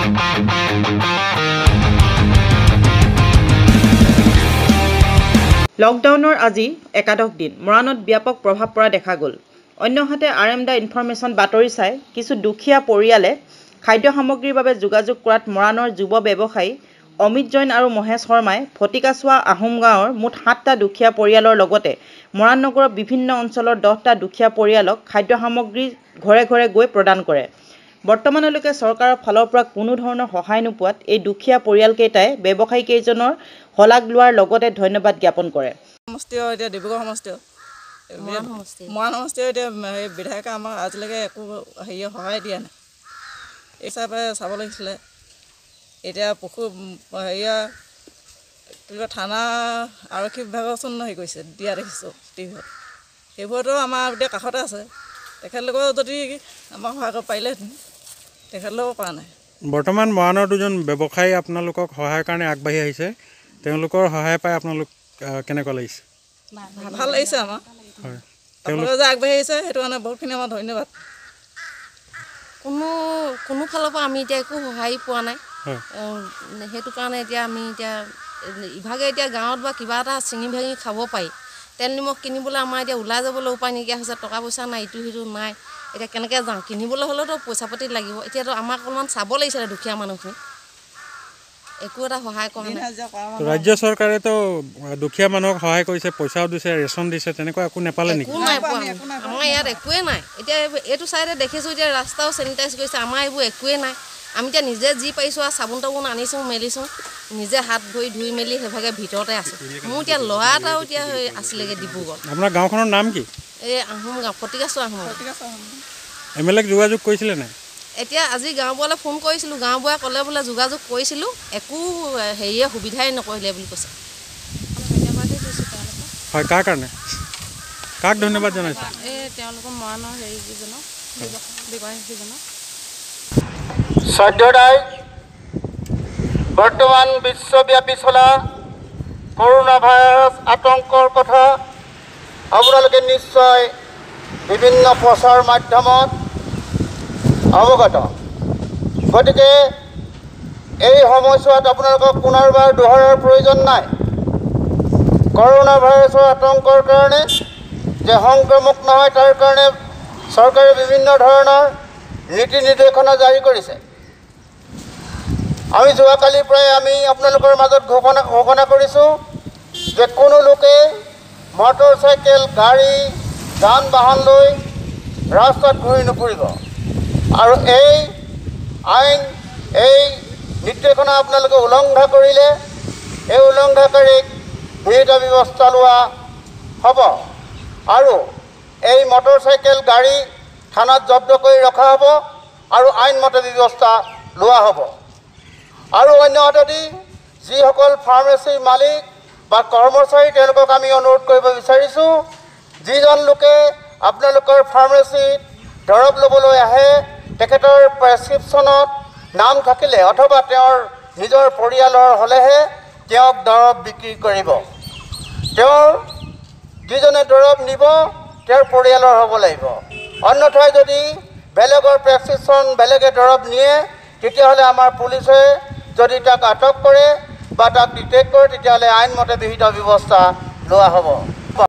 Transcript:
লকডাউনৰ আজি একাদশ দিন মৰাণত ব্যাপক প্ৰভাৱ পৰা দেখা গ'ল। অন্যহাতে আৰএমদা ইনফৰমেশ্যন বাতৰি চাই কিছু দুখীয়া পৰিয়ালে খাদ্য সামগ্ৰীৰ বাবে যোগাযোগ কৰাত মৰাণৰ যুৱ ব্যৱসায়ী অমিত জৈন আৰু মহেশ শৰ্মাই ফটিকাচোৱা আহোম গাঁৱৰ মুঠ 7টা দুখীয়া পৰিয়ালৰ লগতে মৰাণ নগৰৰ বিভিন্ন অঞ্চলৰ 10টা দুখীয়া পৰিয়ালক খাদ্য সামগ্ৰী ঘৰে ঘৰে গৈ প্ৰদান কৰে। বৰ্তমানলৈকে চৰকাৰৰ ফালৰ পৰা কোনো ধৰণৰ সহায় নোপোৱাত এই দুখীয়া পৰিয়ালকেইটাই ব্যৱসায়ী কেইজনৰ হলাগ লোৱাৰ লগতে ধন্যবাদ জ্ঞাপন কৰে। সমষ্টিও এতিয়া ডিব্ৰুগড় সমষ্টিও মৰাণ সমষ্টিও এতিয়া বিধায়কে আমাক আজিলৈকে একো সহায় দিয়া নাই। এই হিচাপে চাব লাগিছিলে। এতিয়া থানা আৰক্ষী বিভাগচোন হেৰি কৰিছে দিয়া দেখিছোঁ টিভিত। সেইবোৰতো আমাৰ এতিয়া কাষতে আছে। তেখেতলোকেও যদি আমাক সহায় কৰিব পাৰিলেহেঁতেন, তেখেতলোকেও কৰা নাই। বৰ্তমান মৰাণৰ দুজন ব্যৱসায়ী আপোনালোকক সহায়ৰ কাৰণে আগবাঢ়ি আহিছে, তেওঁলোকৰ সহায় পাই আপোনালোক কেনেকুৱা লাগিছে? ভাল লাগিছে আমাৰ। হয়, তেওঁলোকে যে আগবাঢ়ি আহিছে সেইটো কাৰণে বহুতখিনি আমাৰ ধন্যবাদ। কোনো ফালৰ পৰা আমি এতিয়া একো সহায় পোৱা নাই। হয়, সেইটো কাৰণে এতিয়া আমি ইভাগে এতিয়া গাঁৱত বা কিবা এটা চিঙি ভাঙি খাব পাৰি। তেল নিমখ কিনিবলৈ আমাৰ এতিয়া ওলাই যাবলৈ উপায় নাইকিয়া হৈছে। টকা পইচা নাই, ইটো সিটো নাই। এতিয়া কেনেকৈ যাওঁ? কিনিবলৈ হ'লেতো পইচা পাতি লাগিব। এতিয়াতো আমাক অলপমান চাব লাগিছিলে দুখীয়া মানুহখিনি। একো এটা সহায় কৰা নাই। ৰাজ্য চৰকাৰেতো দুখীয়া মানুহক সহায় কৰিছে, পইচাও দিছে, ৰেচন দিছে, তেনেকুৱা একো নাপালে নেকি? একো নাই পোৱা। আমাৰ ইয়াত একোৱেই নাই। এতিয়া এইটো চাইডে দেখিছোঁ এতিয়া ৰাস্তাও চেনিটাইজ কৰিছে, আমাৰ এইবোৰ একোৱেই নাই। আমি এতিয়া নিজে যি পাৰিছোঁ আৰু চাবোন তাবোন আনিছোঁ, মেলিছোঁ, নিজে হাত ভৰি ধুই মেলি সেইভাগে ভিতৰতে আছোঁ। মোৰ এতিয়া ল'ৰা এটাও এতিয়া আছিলেগৈ ডিব্ৰুগড়। আপোনাৰ গাঁওখনৰ নাম কি? এই আহোম গাঁও, ফটিকাচোৱা আহোম। MLAক যোগাযোগ কৰিছিলে নাই? এতিয়া আজি গাঁওবুঢ়ালৈ ফোন কৰিছিলোঁ, গাঁওবুঢ়াই ক'লে বোলে যোগাযোগ কৰিছিলোঁ, একো হেৰিয়ে সুবিধাই নকৰিলে বুলি কৈছে। ধন্যবাদেই দিছোঁ তেওঁলোকক। হয়, কাৰ কাৰণে? কাক ধন্যবাদ জনাইছে? তেওঁলোকৰ মৰাণৰ হেৰিকেইজনক, ব্যৱসায়ীকেইজনক। শ্ৰদ্ধাদায় বৰ্তমান বিশ্বব্যাপী চলা কৰোণা ভাইৰাছ আতংকৰ কথা আপোনালোকে নিশ্চয় বিভিন্ন প্ৰচাৰ মাধ্যমত অৱগত। গতিকে এই সময়ছোৱাত আপোনালোকক পুনৰবাৰ দোহৰাৰ প্ৰয়োজন নাই। কৰোণা ভাইৰাছৰ আতংকৰ কাৰণে যে সংক্ৰমক নহয় তাৰ কাৰণে চৰকাৰে বিভিন্ন ধৰণৰ নীতি নিৰ্দেশনা জাৰি কৰিছে। আমি যোৱাকালিৰ পৰাই আমি আপোনালোকৰ মাজত ঘোষণা কৰিছোঁ যে কোনো লোকে মটৰ চাইকেল, গাড়ী, যান বাহন লৈ ৰাস্তাত ঘূৰি নুফুৰিব। আৰু এই আইন, এই নিৰ্দেশনা আপোনালোকে উলংঘা কৰিলে এই উলংঘাকাৰীক বিহিত ব্যৱস্থা লোৱা হ'ব। আৰু এই মটৰ চাইকেল, গাড়ী থানাত জব্দ কৰি ৰখা হ'ব আৰু আইনমতে ব্যৱস্থা লোৱা হ'ব। আৰু অন্যহাতেদি যিসকল ফাৰ্মাচীৰ মালিক বা কৰ্মচাৰী তেওঁলোকক আমি অনুৰোধ কৰিব বিচাৰিছোঁ, যিজন লোকে আপোনালোকৰ ফাৰ্মাচীত দৰৱ ল'বলৈ আহে তেখেতৰ প্ৰেছক্ৰিপশ্যনত নাম থাকিলে অথবা তেওঁৰ নিজৰ পৰিয়ালৰ হ'লেহে তেওঁক দৰৱ বিক্ৰী কৰিব। তেওঁৰ যিজনে দৰৱ নিব তেওঁৰ পৰিয়ালৰ হ'ব লাগিব। অন্যথাই যদি বেলেগৰ প্ৰেছক্ৰিপশ্যন বেলেগে দৰৱ নিয়ে তেতিয়াহ'লে আমাৰ পুলিচে যদি তাক আটক কৰে বা তাক ডিটেক্ট কৰে তেতিয়াহ'লে আইনমতে বিহিত ব্যৱস্থা লোৱা হ'ব।